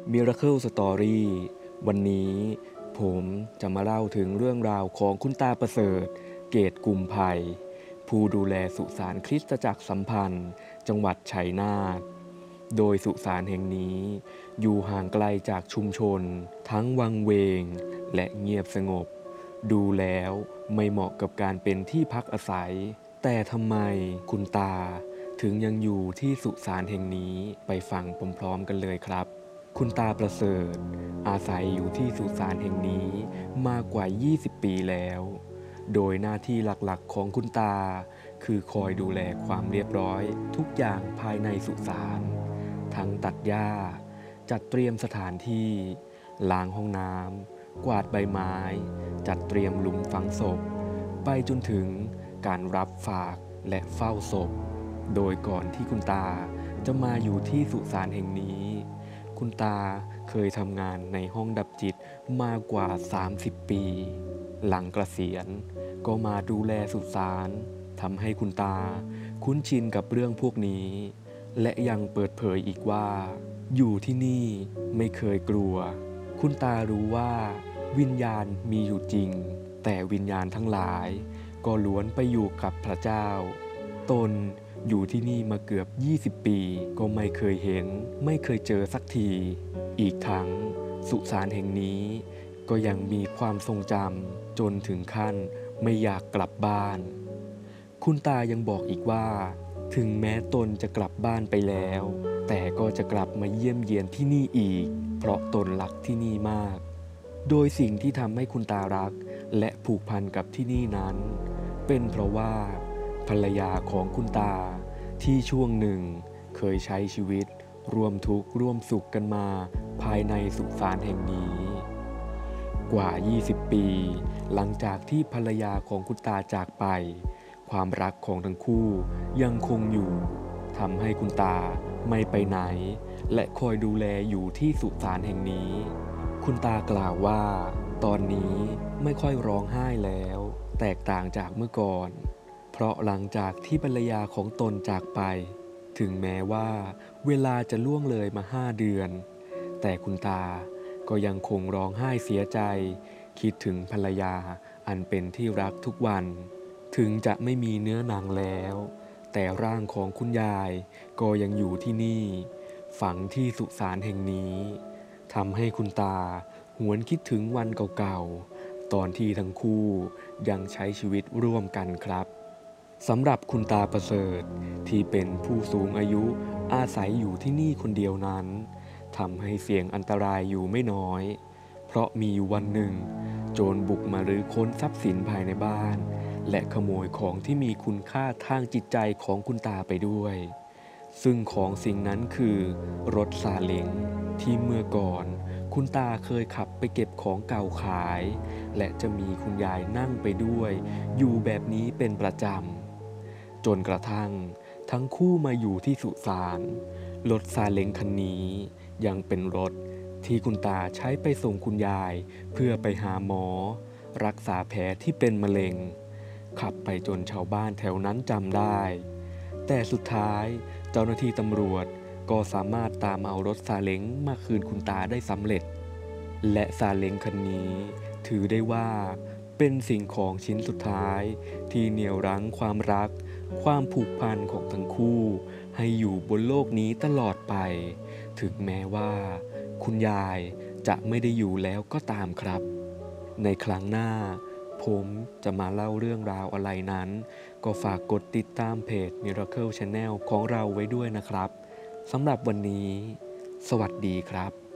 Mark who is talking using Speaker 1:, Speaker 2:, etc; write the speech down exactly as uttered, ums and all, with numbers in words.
Speaker 1: Miracle Story วันนี้ผมจะมาเล่าถึงเรื่องราวของคุณตาประเสริฐเกตกุมไพผู้ดูแลสุสานคริสตจักรสัมพันธ์จังหวัดชัยนาทโดยสุสานแห่งนี้อยู่ห่างไกลจากชุมชนทั้งวังเวงและเงียบสงบดูแล้วไม่เหมาะกับการเป็นที่พักอาศัยแต่ทำไมคุณตาถึงยังอยู่ที่สุสานแห่งนี้ไปฟังพร้อมๆกันเลยครับคุณตาประเสริฐอาศัยอยู่ที่สุสานแห่งนี้มากกว่ายี่สิบปีแล้วโดยหน้าที่หลักๆของคุณตาคือคอยดูแลความเรียบร้อยทุกอย่างภายในสุสานทั้งตัดหญ้าจัดเตรียมสถานที่ล้างห้องน้ำกวาดใบไม้จัดเตรียมหลุมฝังศพไปจนถึงการรับฝากและเฝ้าศพโดยก่อนที่คุณตาจะมาอยู่ที่สุสานแห่งนี้คุณตาเคยทำงานในห้องดับจิตมากกว่าสามสิบปีหลังเกษียณก็มาดูแลสุสานทำให้คุณตาคุ้นชินกับเรื่องพวกนี้และยังเปิดเผยอีกว่าอยู่ที่นี่ไม่เคยกลัวคุณตารู้ว่าวิญญาณมีอยู่จริงแต่วิญญาณทั้งหลายก็ล้วนไปอยู่กับพระเจ้าตนอยู่ที่นี่มาเกือบยี่สิบปีก็ไม่เคยเห็นไม่เคยเจอสักทีอีกทั้งสุสานแห่งนี้ก็ยังมีความทรงจำจนถึงขั้นไม่อยากกลับบ้านคุณตายังบอกอีกว่าถึงแม้ตนจะกลับบ้านไปแล้วแต่ก็จะกลับมาเยี่ยมเยียนที่นี่อีกเพราะตนรักที่นี่มากโดยสิ่งที่ทำให้คุณตารักและผูกพันกับที่นี่นั้นเป็นเพราะว่าภรรยาของคุณตาที่ช่วงหนึ่งเคยใช้ชีวิตร่วมทุกข์ร่วมสุขกันมาภายในสุสานแห่งนี้กว่ายี่สิบปีหลังจากที่ภรรยาของคุณตาจากไปความรักของทั้งคู่ยังคงอยู่ทำให้คุณตาไม่ไปไหนและคอยดูแลอยู่ที่สุสานแห่งนี้คุณตากล่าวว่าตอนนี้ไม่ค่อยร้องไห้แล้วแตกต่างจากเมื่อก่อนเพราะหลังจากที่ภรรยาของตนจากไปถึงแม้ว่าเวลาจะล่วงเลยมาห้าเดือนแต่คุณตาก็ยังคงร้องไห้เสียใจคิดถึงภรรยาอันเป็นที่รักทุกวันถึงจะไม่มีเนื้อหนังแล้วแต่ร่างของคุณยายก็ยังอยู่ที่นี่ฝังที่สุสานแห่งนี้ทำให้คุณตาหวนคิดถึงวันเก่าๆตอนที่ทั้งคู่ยังใช้ชีวิตร่วมกันครับสำหรับคุณตาประเสริฐที่เป็นผู้สูงอายุอาศัยอยู่ที่นี่คนเดียวนั้นทำให้เสี่ยงอันตรายอยู่ไม่น้อยเพราะมีอยู่วันหนึ่งโจรบุกมารื้อค้นทรัพย์สินภายในบ้านและขโมยของที่มีคุณค่าทางจิตใจของคุณตาไปด้วยซึ่งของสิ่งนั้นคือรถซาเล้งที่เมื่อก่อนคุณตาเคยขับไปเก็บของเก่าขายและจะมีคุณยายนั่งไปด้วยอยู่แบบนี้เป็นประจำจนกระทั่งทั้งคู่มาอยู่ที่สุสานรถซาเล้งคันนี้ยังเป็นรถที่คุณตาใช้ไปส่งคุณยายเพื่อไปหาหมอรักษาแผลที่เป็นมะเร็งขับไปจนชาวบ้านแถวนั้นจำได้แต่สุดท้ายเจ้าหน้าที่ตำรวจก็สามารถตามเอารถซาเล้งมาคืนคุณตาได้สำเร็จและซาเล้งคันนี้ถือได้ว่าเป็นสิ่งของชิ้นสุดท้ายที่เหนี่ยวรั้งความรักความผูกพันของทั้งคู่ให้อยู่บนโลกนี้ตลอดไปถึงแม้ว่าคุณยายจะไม่ได้อยู่แล้วก็ตามครับในครั้งหน้าผมจะมาเล่าเรื่องราวอะไรนั้นก็ฝากกดติดตามเพจ Miracle Channel ของเราไว้ด้วยนะครับสำหรับวันนี้สวัสดีครับ